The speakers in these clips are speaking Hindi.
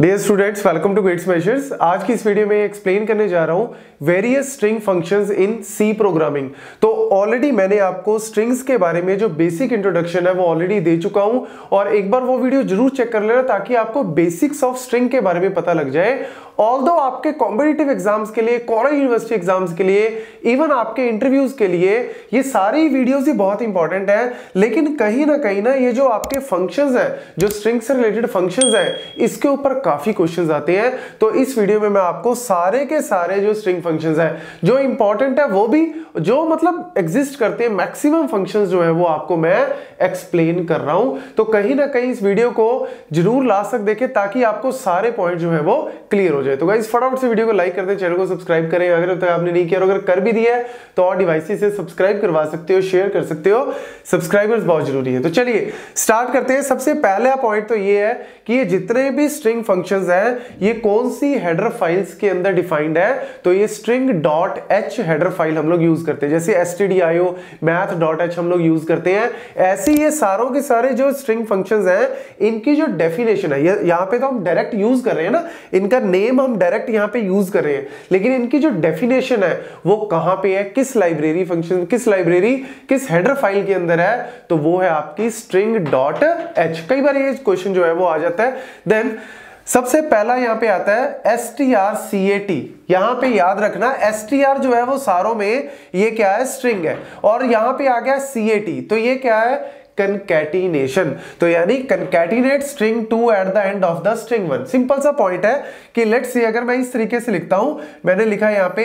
Dear students, welcome to greats majors. आज की इस वीडियो में एक्सप्लेन करने जा रहा हूँ various string functions in C programming. तो ऑलरेडी मैंने आपको स्ट्रिंग्स के बारे में जो बेसिक इंट्रोडक्शन है वो ऑलरेडी दे चुका हूँ, और एक बार वो वीडियो जरूर चेक कर लेना ताकि आपको बेसिक्स ऑफ स्ट्रिंग के बारे में पता लग जाए। ऑल्दो आपके कॉम्पिटिटिव एग्जाम्स के लिए, कॉलेज यूनिवर्सिटी एग्जाम्स के लिए, इवन आपके इंटरव्यूज के लिए ये सारी वीडियोस ही बहुत इंपॉर्टेंट है, लेकिन कहीं ना ये जो आपके फंक्शंस हैं, जो स्ट्रिंग से रिलेटेड फंक्शंस हैं, इसके ऊपर काफी क्वेश्चंस आते हैं। तो इस वीडियो में मैं आपको सारे के सारे जो स्ट्रिंग फंक्शंस हैं जो इंपॉर्टेंट है, वो भी जो मतलब एग्जिस्ट करते हैं, मैक्सिमम फंक्शंस जो है वो आपको मैं एक्सप्लेन कर रहा हूं। तो कहीं ना कहीं इस वीडियो को जरूर लास्ट तक देखें ताकि आपको सारे पॉइंट जो है वो क्लियर हो जाए। तो गाइस फटाफट से वीडियो को लाइक कर दें, चैनल को सब्सक्राइब करें अगर अब तक आपने नहीं किया, और अगर कर भी दिया है तो और डिवाइसेस से सब्सक्राइब करवा सकते हो, शेयर कर सकते हो। सब्सक्राइबर्स बहुत जरूरी है। तो चलिए स्टार्ट करते हैं। सबसे पहला पॉइंट तो ये है कि ये जितने भी स्ट्रिंग फंक्शंस हैं ये कौन सी हेडर फाइल्स के अंदर डिफाइंड है। तो ये string.h हेडर फाइल हम लोग यूज करते हैं, जैसे stdio math.h हम लोग यूज करते हैं। ऐसे ये सारों के सारे जो स्ट्रिंग फंक्शंस हैं इनकी जो डेफिनेशन है, यहाँ पे तो हम डायरेक्ट यूज कर रहे हैं ना, इनका नेम हम डायरेक्ट यहाँ पे यूज कर रहे हैं, लेकिन इनकी जो डेफिनेशन है वो कहां पे है, किस लाइब्रेरी फंक्शन, किस लाइब्रेरी, किस हेडर फाइल के अंदर है, तो वो है आपकी string.h। कई बार ये क्वेश्चन जो है वो आ जाता है। देन सबसे पहला यहां पे आता है strcat। यहां पे याद रखना str जो है वो सारों में ये क्या है, स्ट्रिंग है, और यहां पे आ गया cat, तो ये क्या है, कंकैटिनेशन। तो यानी concatenate string 2 at the end of the string 1। Simple सा पॉइंट है कि लेट्स सी, अगर मैं इस तरीके से लिखता हूं, मैंने लिखा यहां पे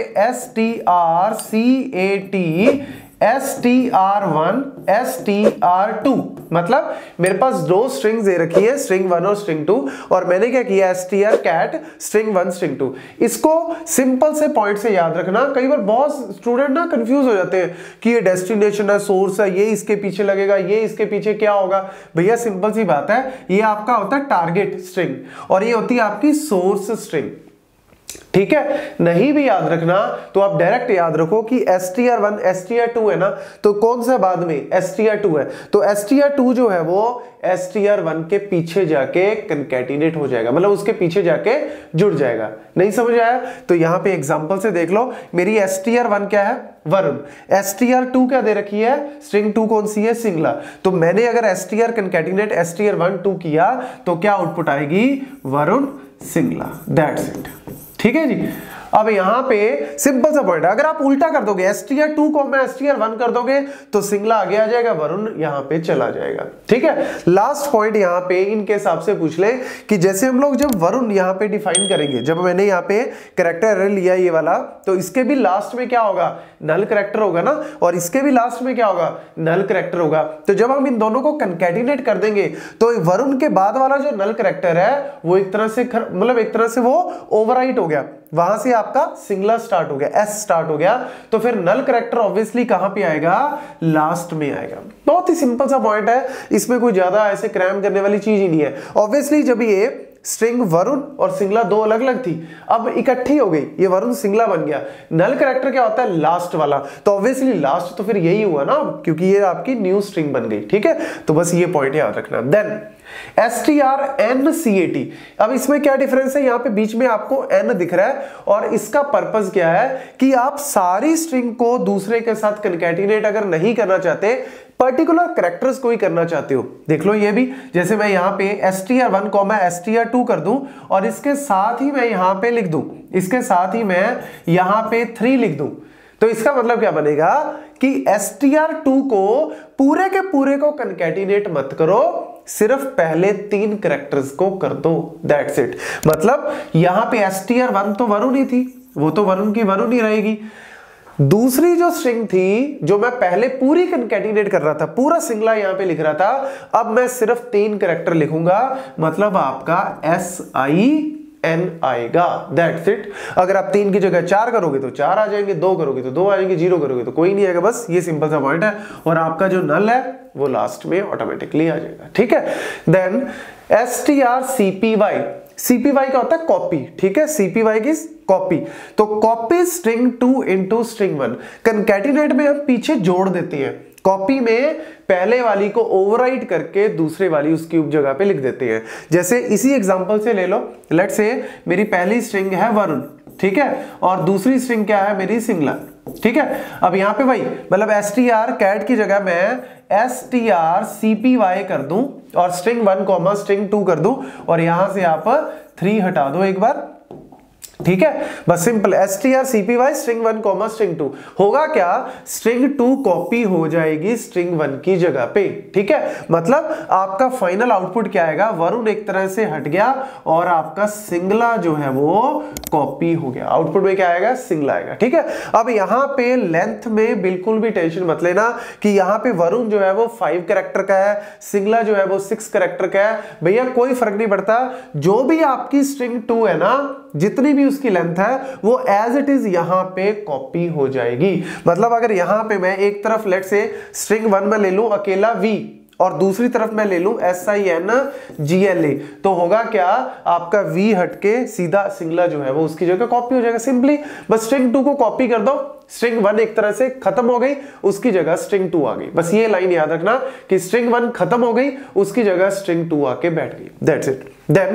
strcat str1 str2, मतलब मेरे पास दो स्ट्रिंग्स दे रखी है, स्ट्रिंग 1 और स्ट्रिंग 2, और मैंने क्या किया, strcat स्ट्रिंग 1 स्ट्रिंग 2। इसको सिंपल से पॉइंट से याद रखना। कई बार बहुत स्टूडेंट ना कंफ्यूज हो जाते हैं कि ये डेस्टिनेशन है, सोर्स है, ये इसके पीछे लगेगा, ये इसके पीछे क्या होगा। भैया सिंपल सी बात है, ये आपका होता है टारगेट स्ट्रिंग और ये होती है आपकी सोर्स स्ट्रिंग, ठीक है। नहीं भी याद रखना तो आप डायरेक्ट याद रखो कि str1 str2 है ना, तो कौन सा बाद में, str2 है, तो str2 जो है वो str1 के पीछे जाके कंकैटिनेट हो जाएगा, मतलब उसके पीछे जाके जुड़ जाएगा। नहीं समझ आया तो यहां पे एग्जांपल से देख लो। मेरी str1 क्या है, वरुण, str2 क्या दे रखी है, स्ट्रिंग 2 कौन सी है, सिंगला। तो मैंने अगर str कंकैटिनेट str1 2 किया तो क्या आउटपुट आएगी, वरुण सिंगला। दैट्स इट, ठीक है जी। अब यहां पे सिंपल सा पॉइंट है, अगर आप उल्टा कर दोगे str2 को मैं str1 कर दोगे तो सिंगला आगे आ जाएगा, वरुण यहां पे चला जाएगा, ठीक है। लास्ट पॉइंट यहां पे इनके हिसाब से पूछ ले कि जैसे हम लोग जब वरुण यहां पे डिफाइन करेंगे, जब मैंने यहां पे कैरेक्टर एरर लिया ये वाला, तो इसके भी लास्ट में क्या होगा, नल कैरेक्टर होगा ना, और इसके भी लास्ट में क्या होगा, नल कैरेक्टर होगा। तो जब हम इन दोनों को कंकैटिनेट कर देंगे तो वरुण के बाद वाला जो नल कैरेक्टर है वो एक तरह से मतलब एक तरह से वो ओवरराइट हो गया, वहां से आपका सिंगला स्टार्ट हो गया, एस स्टार्ट हो गया, तो फिर नल कैरेक्टर ऑब्वियसली कहां पे आएगा, लास्ट में आएगा। बहुत ही सिंपल सा पॉइंट है, इसमें कोई ज्यादा ऐसे क्रैम करने वाली चीज ही नहीं है। ऑब्वियसली जब ये स्ट्रिंग वरुण और सिंगला दो अलग अलग थी, अब इकट्ठी हो गई, ये वरुण सिंगला बन गया। नल कैरेक्टर क्या होता है, लास्ट वाला, तो ऑब्वियसली लास्ट तो फिर यही हुआ ना, क्योंकि ये आपकी न्यू स्ट्रिंग बन गई, ठीक है। तो बस ये पॉइंट याद रखना। Then strncat। अब इसमें क्या डिफरेंस है, यहां पे बीच में आपको n दिख रहा है, और इसका पर्पस क्या है कि आप सारी स्ट्रिंग को दूसरे के साथ कंकैटिनेट अगर नहीं करना चाहते, पर्टिकुलर कैरेक्टर्स को ही करना चाहते हो। देख लो ये भी, जैसे मैं यहां पे str1 को मैं str2 कर दूं, और इसके साथ ही मैं यहां पे लिख दूं, इसके साथ ही मैं यहां पे 3 लिख दूं, तो इसका मतलब क्या बनेगा कि str2 को पूरे के पूरे को कंकैटिनेट मत करो, सिर्फ पहले 3 कैरेक्टर्स को कर दो। That's it. मतलब यहां पे str1 तो वरुण ही थी, वो तो वरुण की वरुण ही रहेगी। दूसरी जो स्ट्रिंग थी जो मैं पहले पूरी कंकैटिनेट कर रहा था, पूरा सिंगला यहां पे लिख रहा था, अब मैं सिर्फ 3 कैरेक्टर लिखूंगा, मतलब आपका sin आएगा। That's it. अगर आप 3 की जगह 4 करोगे तो 4 आ जाएंगे, 2 करोगे तो 2 आ जाएंगे, 0 करोगे तो कोई नहीं आएगा। बस ये सिंपल सा पॉइंट है, और आपका जो नल है वो लास्ट में ऑटोमेटिकली आ जाएगा, ठीक है। Then strcpy। cpy का होता है कॉपी, ठीक है, cpy की कॉपी। तो copy string 2 into string 1। Concatenate में हम पीछे जोड़ देते हैं, कॉपी में पहले वाली को ओवरराइट करके दूसरे वाली उसकी जगह पे लिख देते हैं। जैसे इसी एग्जांपल से ले लो, लेट्स से मेरी पहली स्ट्रिंग है वरुण, ठीक है, और दूसरी स्ट्रिंग क्या है मेरी सिंगला, ठीक है। अब यहाँ पे भाई मतलब str कैट की जगह मैं strcpy कर दूं और स्ट्रिंग 1 कॉमा स्ट्रिंग 2 कर दूं और यहां से आप 3 हटा दो एक बार, ठीक है, बस simple strcpy string 1 comma string 2 होगा क्या, स्ट्रिंग 2 कॉपी हो जाएगी स्ट्रिंग 1 की जगह पे, ठीक है। मतलब आपका फाइनल आउटपुट क्या आएगा, वरुण एक तरह से हट गया और आपका सिंगला जो है वो कॉपी हो गया, आउटपुट में क्या आएगा, सिंगला आएगा, ठीक है। अब यहां पे लेंथ में बिल्कुल भी टेंशन मत लेना कि यहां पे वरुण जो है वो 5 कैरेक्टर का है, सिंगला जो है वो 6 कैरेक्टर का है, भैया कोई फर्क नहीं पड़ता, जो भी आपकी स्ट्रिंग 2 है ना, जितनी भी उसकी लेंथ है वो एज इट इज यहां पे कॉपी हो जाएगी। मतलब अगर यहां पे मैं एक तरफ लेट से स्ट्रिंग 1 में ले लूं अकेला v और दूसरी तरफ मैं ले लूं SINGLA, तो होगा क्या, आपका v हटके सीधा सिंगला जो है वो उसकी जगह कॉपी हो जाएगा। सिंपली बस स्ट्रिंग 2 को कॉपी कर दो, स्ट्रिंग 1 एक तरह से खत्म हो गई, उसकी जगह स्ट्रिंग 2 आ गई। बस ये लाइन याद रखना कि स्ट्रिंग 1 खत्म हो गई, उसकी जगह स्ट्रिंग 2 आके बैठ गई, दैट्स इट। देन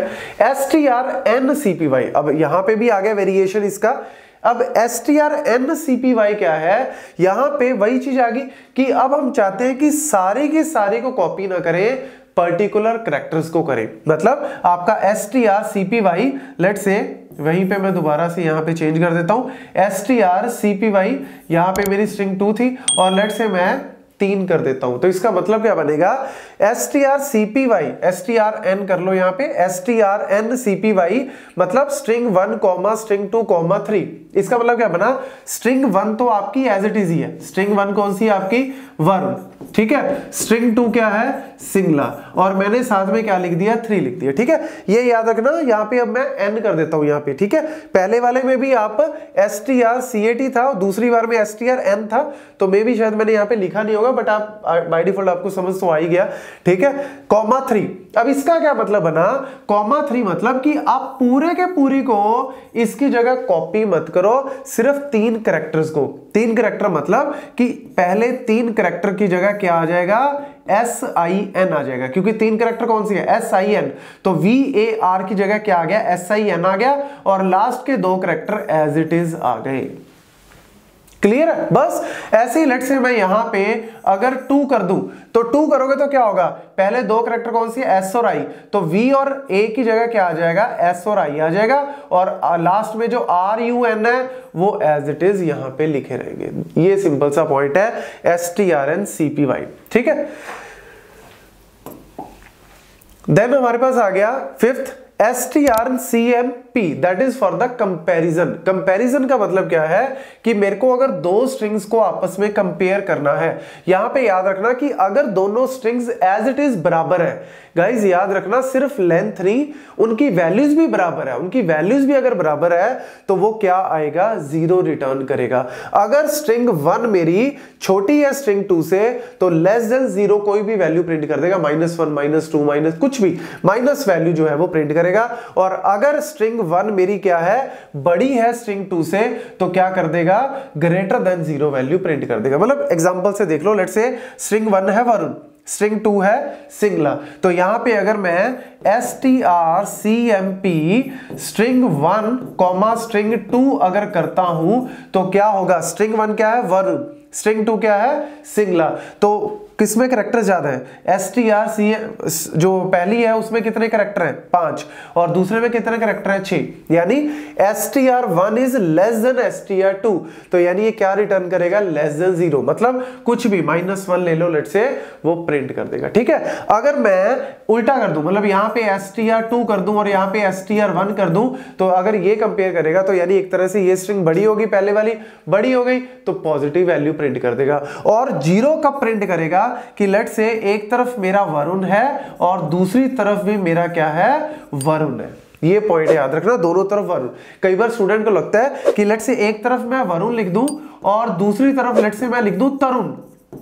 strncpy, अब यहां पे भी आ गया वेरिएशन इसका। अब strncpy क्या है, यहां पे वही चीज आ गई कि अब हम चाहते हैं कि सारे के सारे को कॉपी ना करें, पर्टिकुलर कैरेक्टर्स को करें। मतलब आपका strcpy लेट से वहीं पे मैं दोबारा से यहां पे चेंज कर देता हूं, strcpy यहां पे मेरी स्ट्रिंग 2 थी और लेट से मैं 3 कर देता हूं, तो इसका मतलब क्या बनेगा, strcpy strn कर लो, यहां पे strncpy मतलब स्ट्रिंग 1 कॉमा स्ट्रिंग 2 कॉमा 3। इसका मतलब क्या बना, स्ट्रिंग 1 तो आपकी एज इट इज ही है, स्ट्रिंग 1 कौन सी है आपकी, वरुण, ठीक है, स्ट्रिंग 2 क्या है, सिंगला, और मैंने साथ में क्या लिख दिया, 3 लिख दिया, ठीक है। ये याद रखना, यहाँ पे अब मैं n कर देता हूं यहाँ पे, ठीक है। पहले वाले में भी आप strcat था और दूसरी बार में strn था, तो मे भी शायद मैंने यहाँ पे लिखा नहीं होगा, बट आप बाय डिफॉल्ट आपको समझ तो आ ही गया, ठीक है। कॉमा 3, अब इसका क्या मतलब बना, कॉमा 3 मतलब कि आप पूरे के पूरी को इसकी जगह कॉपी मत करो, सिर्फ 3 कैरेक्टर्स को। 3 कैरेक्टर मतलब कि पहले 3 कैरेक्टर की जगह क्या आ जाएगा, SIN आ जाएगा, क्योंकि 3 कैरेक्टर कौन सी है, SIN, तो VAR की जगह क्या आ गया, SIN आ गया, और लास्ट के 2 कैरेक्टर एज इट इज आ गए। क्लियर है, बस ऐसे ही लेट से मैं यहां पे अगर 2 कर दूं, तो 2 करोगे तो क्या होगा, पहले 2 कैरेक्टर कौन सी है, S और I, तो V और A की जगह क्या आ जाएगा, S और I आ जाएगा, और लास्ट में जो RUN है वो एज इट इज यहां पे लिखे रहेंगे। ये सिंपल सा पॉइंट है strncpy, ठीक है। देन हमारे पास आ गया 5th strcmp, that is for the comparison. Comparison का मतलब क्या है कि मेरे को अगर 2 स्ट्रिंग्स को आपस में कंपेयर करना है, यहां पे याद रखना कि अगर दोनों स्ट्रिंग्स एज इट इज बराबर है, गाइज याद रखना सिर्फ लेंथ नहीं, उनकी वैल्यूज भी बराबर है, उनकी वैल्यूज भी अगर बराबर है तो वो क्या आएगा, 0 रिटर्न करेगा। अगर स्ट्रिंग 1 मेरी छोटी है स्ट्रिंग 2 से, तो लेस देन 0 कोई भी वैल्यू प्रिंट कर देगा, -1 -2 माइनस कुछ भी, माइनस वैल्यू जो है वो प्रिंट करेगा। और अगर स्ट्रिंग 1 मेरी क्या है, बड़ी है स्ट्रिंग 2 से, तो क्या कर देगा, ग्रेटर देन 0 वैल्यू प्रिंट कर देगा। मतलब एग्जांपल से देख लो, लेट्स से स्ट्रिंग 1 है वरुण, स्ट्रिंग 2 है सिंगला, तो यहां पे अगर मैं strcmp स्ट्रिंग 1 कॉमा स्ट्रिंग 2 अगर करता हूं, तो क्या होगा, स्ट्रिंग 1 क्या है, वरुण, स्ट्रिंग 2 क्या है, सिंगला, तो किसमें कैरेक्टर ज्यादा है, strc जो पहली है उसमें कितने कैरेक्टर हैं, 5, और दूसरे में कितने कैरेक्टर हैं, 6, यानी str1 is less than str2, तो यानी ये क्या रिटर्न करेगा, लेस देन 0, मतलब कुछ भी -1 ले लो लेट से, वो प्रिंट कर देगा, ठीक है। अगर मैं उल्टा कर दूं, मतलब यहां पे str2 कर दूं और यहां पे str1 कर दूं, तो अगर ये कंपेयर करेगा तो यानी एक तरह से ये स्ट्रिंग बड़ी होगी, पहले वाली बड़ी हो गई, तो पॉजिटिव वैल्यू प्रिंट कर देगा। और 0 कब प्रिंट करेगा कि लेट से एक तरफ मेरा वरुण है और दूसरी तरफ भी मेरा क्या है, वरुण है। ये पॉइंट याद रखना, दोनों तरफ वरुण। कई बार स्टूडेंट को लगता है कि लेट से एक तरफ मैं वरुण लिख दूं और दूसरी तरफ लेट से मैं लिख दूं तरुण,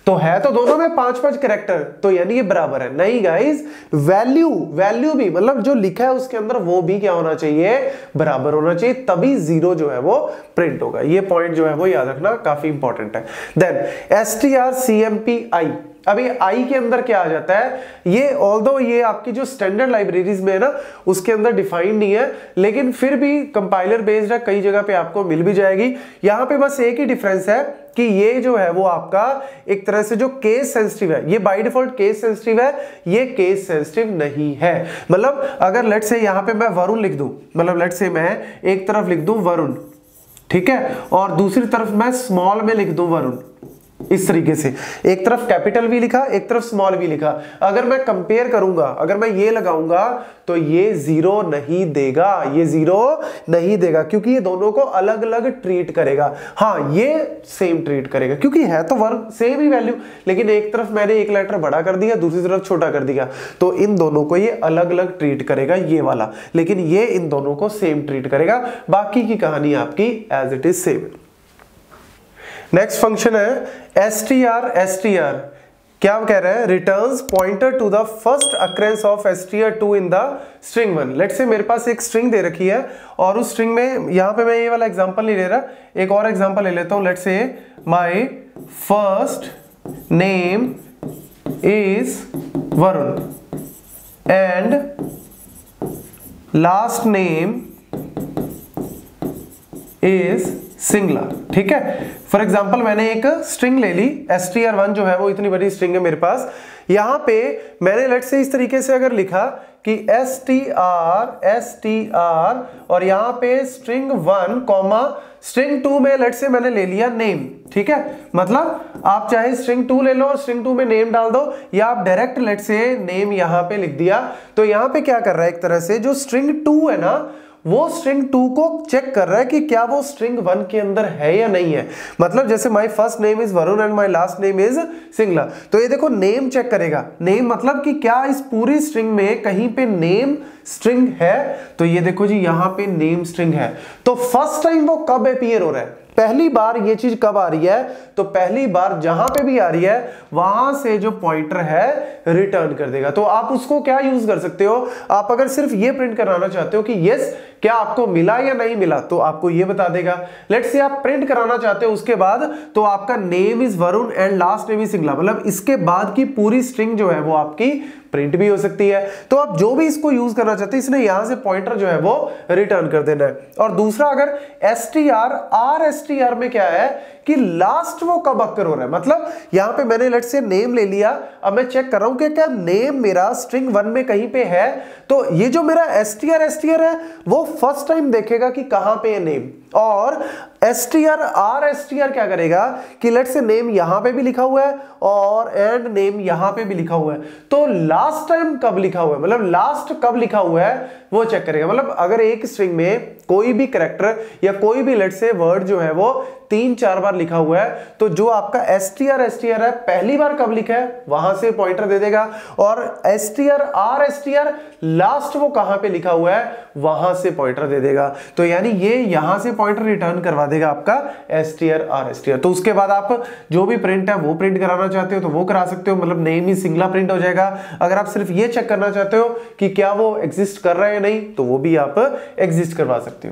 तो है तो दोनों में 5-5 कैरेक्टर, तो यानी ये बराबर है। नहीं गाइस, वैल्यू भी मतलब जो लिखा है उसके अंदर वो भी क्या होना चाहिए, बराबर होना चाहिए, तभी 0 जो है वो प्रिंट होगा। ये पॉइंट जो है वो याद रखना काफी इंपॉर्टेंट है। देन strcmpI, अभी आई के अंदर क्या आ जाता है, ये ऑल्दो ये आपकी जो स्टैंडर्ड लाइब्रेरीज में है ना उसके अंदर डिफाइंड नहीं है, लेकिन फिर भी कंपाइलर बेस्ड है, कई जगह पे आपको मिल भी जाएगी। यहां पे बस एक ही डिफरेंस है कि ये जो है वो आपका एक तरह से जो केस सेंसिटिव है, ये बाय डिफॉल्ट केस सेंसिटिव है, ये केस सेंसिटिव नहीं है। मतलब अगर लेट से यहां पे मैं वरुण लिख दूं, मतलब लेट से मैं एक तरफ लिख दूं वरुण, ठीक है, और दूसरी तरफ मैं स्मॉल में लिख दूं वरुण, इस तरीके से एक तरफ कैपिटल भी लिखा एक तरफ स्मॉल भी लिखा, अगर मैं कंपेयर करूंगा, अगर मैं ये लगाऊंगा तो ये 0 नहीं देगा, ये 0 नहीं देगा, क्योंकि ये दोनों को अलग अलग ट्रीट करेगा। हाँ, ये सेम ट्रीट करेगा क्योंकि है तो वर्ग सेम ही वैल्यू, लेकिन एक तरफ मैंने एक लेटर बड़ा कर दिया, दूसरी तरफ छोटा कर दिया, तो इन दोनों को ये अलग अलग ट्रीट करेगा ये वाला, लेकिन ये इन दोनों को सेम ट्रीट करेगा। बाकी की कहानी आपकी as it is same. Next function है str, क्या कह रहा है, returns pointer to the first occurrence of str2 in the string 1। Let's say मेरे पास एक स्ट्रिंग दे रखी है और उस स्ट्रिंग में यहां पे मैं ये वाला एग्जांपल नहीं ले रहा, एक और एग्जांपल ले लेता हूं। Let's say my first name is Varun and last name is Singla, ठीक है। फॉर एग्जाम्पल मैंने एक स्ट्रिंग ले ली str1 जो है वो इतनी बड़ी स्ट्रिंग है मेरे पास, यहां पे मैंने लेट से इस तरीके से अगर लिखा कि str और यहां पे स्ट्रिंग 1 कॉमा स्ट्रिंग 2 में लेट से मैंने ले लिया नेम, ठीक है। मतलब आप चाहे स्ट्रिंग 2 ले लो और स्ट्रिंग 2 में नेम डाल दो, या आप डायरेक्ट लेट से नेम यहां पे लिख दिया। तो यहां पे क्या कर रहा है, एक तरह से जो स्ट्रिंग 2 है ना वो स्ट्रिंग 2 को चेक कर रहा है कि क्या वो स्ट्रिंग 1 के अंदर है या नहीं है। मतलब जैसे my first name is Varun and my last name is Singla, तो ये देखो नेम चेक करेगा, नेम मतलब कि क्या इस पूरी स्ट्रिंग में कहीं पे नेम स्ट्रिंग है, तो ये देखो जी यहां पे नेम स्ट्रिंग है। तो फर्स्ट टाइम वो कब अपीयर हो रहा है, पहली बार ये चीज कब आ रही है, तो पहली बार जहां पे भी आ रही है वहां से जो पॉइंटर है रिटर्न कर देगा। तो आप उसको क्या यूज कर सकते हो, आप अगर सिर्फ ये प्रिंट कराना चाहते हो कि यस क्या आपको मिला या नहीं मिला, तो आपको ये बता देगा। लेट्स से आप प्रिंट कराना चाहते हो उसके बाद, तो आपका name is Varun and last name is Singla, मतलब इसके बाद की पूरी स्ट्रिंग जो है वो आपकी प्रिंट भी हो सकती है। तो आप जो भी इसको यूज करना चाहते हैं, इसने यहां से पॉइंटर जो है वो रिटर्न कर देना है। और दूसरा अगर str में क्या है कि लास्ट वो कब अक्कर हो रहा है, मतलब यहां पे मैंने लेट्स से नेम ले लिया, अब मैं चेक कर रहा हूं कि क्या नेम मेरा स्ट्रिंग 1 में कहीं पे है, तो ये जो मेरा str है वो फर्स्ट टाइम देखेगा कि कहां पे है नेम, और str क्या करेगा कि लेट्स से नेम यहां पे भी लिखा हुआ है और एंड नेम यहां पे भी लिखा हुआ है, तो लास्ट टाइम कब लिखा हुआ है, मतलब लास्ट कब लिखा हुआ है वो चेक करेगा। मतलब अगर एक स्ट्रिंग में कोई भी कैरेक्टर या कोई भी लेट्स से वर्ड जो है वो 3-4 बार लिखा हुआ है, तो जो आपका str है पहली बार कब लिखा है वहां से पॉइंटर दे देगा, और str लास्ट वो कहां पे लिखा हुआ है वहां से पॉइंटर दे देगा। तो यानी ये यहां से पॉइंटर रिटर्न करवा देगा आपका str। तो उसके बाद आप जो भी प्रिंट है वो प्रिंट कराना चाहते हो तो वो करा सकते हो, मतलब नेम ही सिंगला प्रिंट हो जाएगा। अगर आप सिर्फ ये चेक करना चाहते हो कि क्या वो एग्जिस्ट कर रहा है या नहीं, तो वो भी आप एग्जिस्ट करवा सकते हो।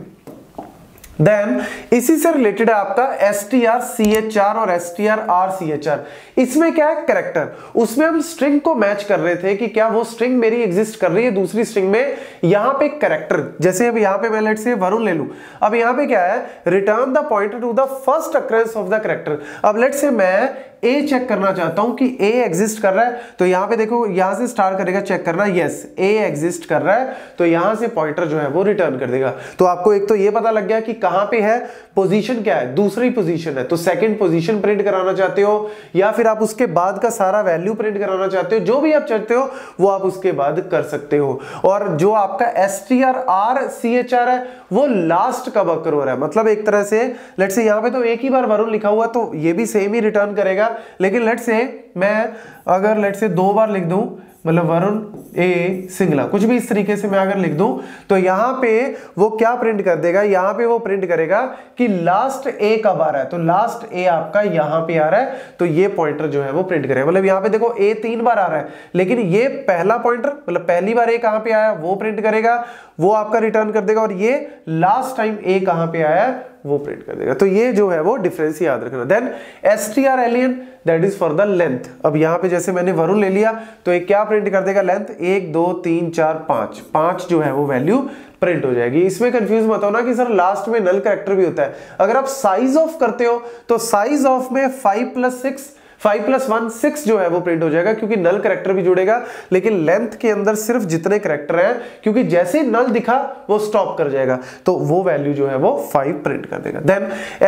देन इसी से रिलेटेड है आपका strchr और strchr। इसमें क्या है, कैरेक्टर, उसमें हम स्ट्रिंग को मैच कर रहे थे कि क्या वो स्ट्रिंग मेरी एग्जिस्ट कर रही है दूसरी स्ट्रिंग में, यहां पे कैरेक्टर, जैसे अब यहां पे मैं लेट्स से वरुण ले लूं, अब यहां पे क्या है, return the pointer to the first occurrence of the character. अब लेट्स से मैं ए चेक करना चाहता हूं कि ए एग्जिस्ट कर रहा है, तो यहां पे देखो यहां से स्टार्ट करेगा चेक करना, यस ए एग्जिस्ट कर रहा है, तो यहां से पॉइंटर जो है वो रिटर्न कर देगा। तो आपको एक तो ये पता लग गया कि कहां पे है, पोजीशन क्या है, दूसरी पोजीशन है, तो सेकंड पोजीशन प्रिंट कराना चाहते हो, या फिर आप उसके बाद का सारा वैल्यू प्रिंट कराना चाहते हो, जो भी आप चाहते हो वो आप उसके बाद कर सकते हो। और जो आपका strchr है वो लास्ट कब अकर हो रहा है, मतलब एक तरह से लेट्स से यहां पे तो एक ही बार वरुण लिखा हुआ, तो ये भी सेम ही रिटर्न करेगा, लेकिन लेट से मैं अगर लेट से 2 बार लिख दूं, मतलब वरुण ए सिंगला, कुछ भी इस तरीके से मैं अगर लिख दूं, तो यहां पे वो क्या प्रिंट कर देगा, यहां पे वो प्रिंट करेगा कि लास्ट ए कब आ रहा है, तो लास्ट ए आपका यहां पे आ रहा है, तो ये पॉइंटर जो है वो प्रिंट करेगा। मतलब यहां पे देखो ए 3 बार आ रहा है, लेकिन ये पहला पॉइंटर, मतलब पहली बार ए कहां पे आया वो प्रिंट करेगा, वो आपका रिटर्न कर देगा, और ये लास्ट टाइम ए कहां पे आया वो प्रिंट कर देगा। तो ये जो है वो डिफरेंस याद रखना। Then str_alien that is for the length. अब यहां पे जैसे मैंने वरुण ले लिया, तो ये क्या प्रिंट कर देगा, लेंथ 1 2 3 4 5 जो है वो वैल्यू प्रिंट हो जाएगी। इसमें कंफ्यूज मत होना कि सर लास्ट में नल कैरेक्टर भी होता है। अगर आप साइज ऑफ करते हो तो साइज ऑफ में 5+1 6 जो है वो प्रिंट हो जाएगा, क्योंकि नल कैरेक्टर भी जुड़ेगा, लेकिन लेंथ के अंदर सिर्फ जितने कैरेक्टर हैं, क्योंकि जैसे नल दिखा वो स्टॉप कर जाएगा, तो वो वैल्यू जो है वो 5 प्रिंट कर देगा। Then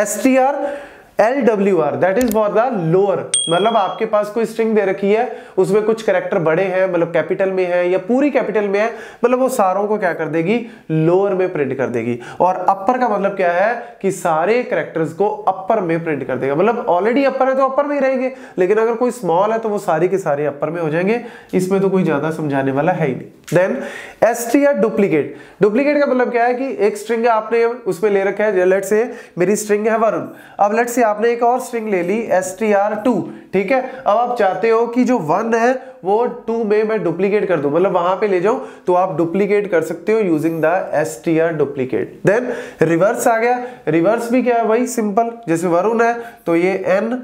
str_LWR that is for the lower, मतलब आपके पास कोई स्ट्रिंग दे रखी है, उसमें कुछ कैरेक्टर बड़े हैं, मतलब कैपिटल में है या पूरी कैपिटल में है, मतलब वो सारों को क्या कर देगी, लोअर में प्रिंट कर देगी। और अपर का मतलब क्या है कि सारे कैरेक्टर्स को अपर में प्रिंट कर देगा, मतलब ऑलरेडी अपर है तो अपर में ही रहेंगे, लेकिन अगर कोई स्मॉल है तो वो सारे के सारे अपर में हो जाएंगे। इसमें तो कोई ज्यादा समझाने वाला है ही नहीं। देन str_duplicate, डुप्लीकेट का मतलब क्या है कि एक स्ट्रिंग है आपने उसमें ले रखा है, लेट से मेरी स्ट्रिंग है वरुण, अब लेट से आपने एक और स्ट्रिंग ले ली str2, ठीक है। अब आप चाहते हो कि जो 1 है वो 2 में मैं डुप्लीकेट कर दूं, मतलब वहां पे ले जाऊं, तो आप डुप्लीकेट कर सकते हो using the str_duplicate। Then reverse आ गया, रिवर्स भी क्या है, वही सिंपल, जैसे वरुण है तो ये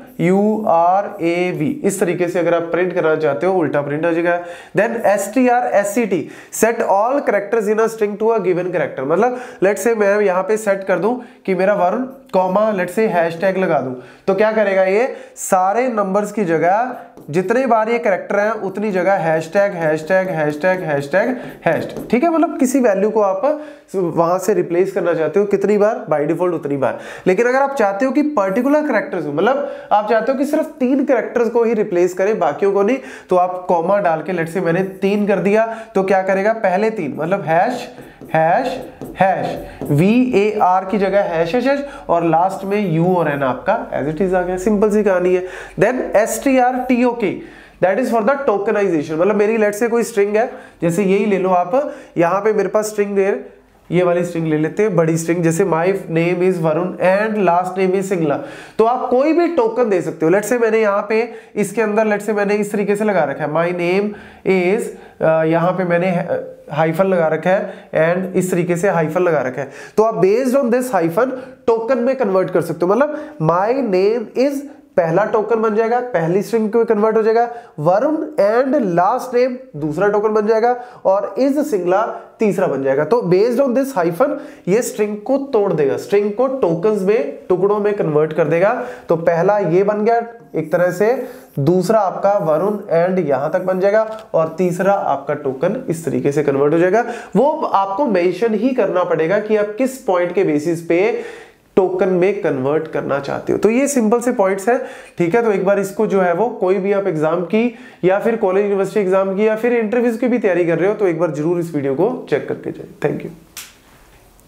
NURAV, इस तरीके से अगर आप प्रिंट करना चाहते हो उल्टा प्रिंट हो जाएगा। Then str_SCT set all characters in a string to a given character, मतलब लेट से मैं यहां पे सेट कर दूं कि मेरा Varun comma let say hashtag लगा दूं, तो क्या करेगा, ये सारे नंबर्स की जगह जितने बार ये कैरेक्टर हैं उतनी जगह hashtag hashtag hashtag hashtag hashtag, ठीक है। मतलब किसी वैल्यू को आप वहां से रिप्लेस करना चाहते हो कितनी बार, बाय डिफॉल्ट उतनी बार। लेकिन अगर आप चाहते हो कि पर्टिकुलर कैरेक्टर्स हो, मतलब आप चाहते हो कि सिर्फ 3 कैरेक्टर्स को ही रिप्लेस करें बाकियों को नहीं, तो आप कॉमा डाल के लेट से मैंने 3 कर दिया, तो क्या करेगा, पहले 3 मतलब हैश हैश हैश VAR की जगह हैश हैश, और लास्ट में U और N आपका एज इट इज आ गया। सिंपल सी कहानी है। Then str_TOK that is for the tokenization, मतलब मेरी लेट से कोई स्ट्रिंग है, जैसे यही ले लो आप, यहां पे मेरे पास स्ट्रिंग देर, ये वाली स्ट्रिंग ले लेते हैं, बड़ी स्ट्रिंग, जैसे my name is Varun and last name is Singla, तो आप कोई भी टोकन दे सकते हो। लेट से मैंने यहाँ पे इसके अंदर लेट से मैंने इस तरीके से लगा रखा है, माय नेम इज, यहाँ पे मैंने हाइफन लगा रखा है एंड इस तरीके से हाइफन लगा रखा है, तो आप based on this hyphen token में कन्वर्ट कर सकते हो। मतलब माय नेम इज पहला टोकन बन जाएगा, पहली स्ट्रिंग को कन्वर्ट हो जाएगा, वरुण एंड लास्ट नेम दूसरा टोकन बन जाएगा, और इज सिंगला तीसरा बन जाएगा। तो बेस्ड ऑन दिस हाइफन ये स्ट्रिंग को तोड़ देगा, स्ट्रिंग को टोकन्स में, टुकड़ों में कन्वर्ट कर देगा। तो पहला ये बन गया एक तरह से, दूसरा आपका वरुण एंड यहां तक बन जाएगा, और तीसरा आपका टोकन इस तरीके से कन्वर्ट हो जाएगा। वो आपको मेंशन ही करना पड़ेगा कि आप किस पॉइंट के बेसिस पे टोकन में कन्वर्ट करना चाहते हो। तो ये सिंपल से पॉइंट्स हैं, ठीक है। तो एक बार इसको जो है वो कोई भी आप एग्जाम की या फिर कॉलेज यूनिवर्सिटी एग्जाम की या फिर इंटरव्यूज की भी तैयारी कर रहे हो, तो एक बार जरूर इस वीडियो को चेक करके जाए। Thank you.